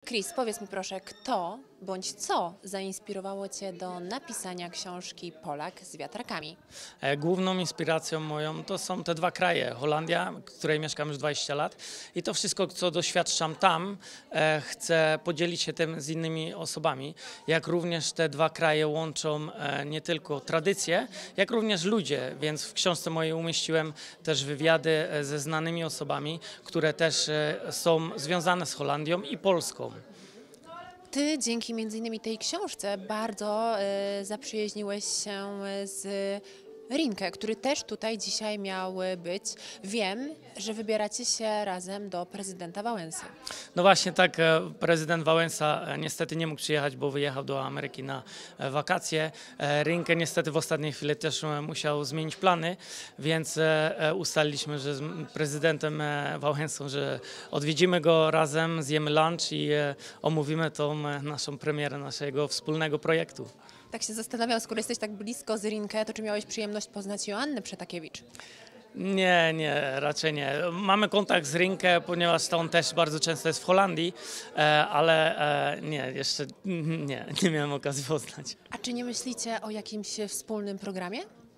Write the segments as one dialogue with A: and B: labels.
A: Chris, powiedz mi proszę, kto bądź co zainspirowało Cię do napisania książki Polak z wiatrakami?
B: Główną inspiracją moją to są te dwa kraje. Holandia, w której mieszkam już 20 lat i to wszystko, co doświadczam tam, chcę podzielić się tym z innymi osobami. Jak również te dwa kraje łączą nie tylko tradycje, jak również ludzie, więc w książce mojej umieściłem też wywiady ze znanymi osobami, które też są związane z Holandią i Polską.
A: Ty dzięki między innymi tej książce bardzo zaprzyjaźniłeś się z Rinke, który też tutaj dzisiaj miał być. Wiem, że wybieracie się razem do prezydenta Wałęsy.
B: No właśnie tak, prezydent Wałęsa niestety nie mógł przyjechać, bo wyjechał do Ameryki na wakacje. Rinke niestety w ostatniej chwili też musiał zmienić plany, więc ustaliliśmy, że z prezydentem Wałęsą, że odwiedzimy go razem, zjemy lunch i omówimy tą naszą premierę naszego wspólnego projektu.
A: Tak się zastanawiam, skoro jesteś tak blisko z Rinke, to czy miałeś przyjemność poznać Joannę Przetakiewicz?
B: Nie, raczej nie. Mamy kontakt z Rinke, ponieważ on też bardzo często jest w Holandii, ale nie, jeszcze nie miałem okazji poznać.
A: A czy nie myślicie o jakimś wspólnym programie?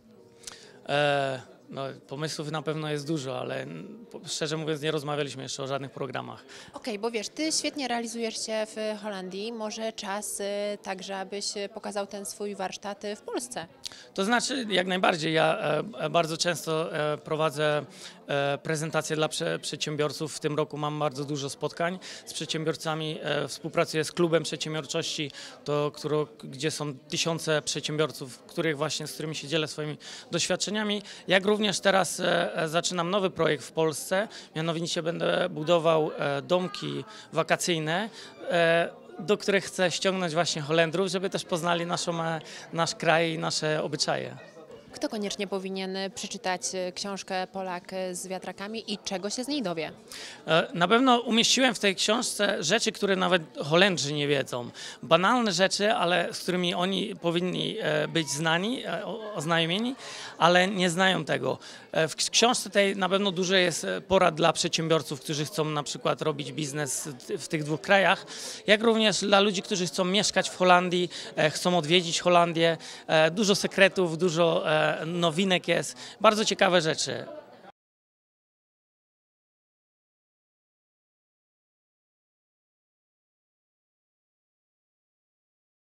B: No, pomysłów na pewno jest dużo, ale szczerze mówiąc nie rozmawialiśmy jeszcze o żadnych programach.
A: Okej, bo wiesz, ty świetnie realizujesz się w Holandii, może czas także, abyś pokazał ten swój warsztat w Polsce.
B: To znaczy, jak najbardziej, ja bardzo często prowadzę prezentacje dla przedsiębiorców. W tym roku mam bardzo dużo spotkań z przedsiębiorcami. Współpracuję z Klubem Przedsiębiorczości, gdzie są tysiące przedsiębiorców, z którymi się dzielę swoimi doświadczeniami. Jak również teraz zaczynam nowy projekt w Polsce, mianowicie będę budował domki wakacyjne, do których chcę ściągnąć właśnie Holendrów, żeby też poznali nasz kraj i nasze obyczaje.
A: Kto koniecznie powinien przeczytać książkę Polak z wiatrakami i czego się z niej dowie?
B: Na pewno umieściłem w tej książce rzeczy, które nawet Holendrzy nie wiedzą. Banalne rzeczy, ale z którymi oni powinni być znani, oznajomieni, ale nie znają tego. W książce tej na pewno dużo jest porad dla przedsiębiorców, którzy chcą na przykład robić biznes w tych dwóch krajach, jak również dla ludzi, którzy chcą mieszkać w Holandii, chcą odwiedzić Holandię. Dużo sekretów, dużo nowinek jest, bardzo ciekawe rzeczy.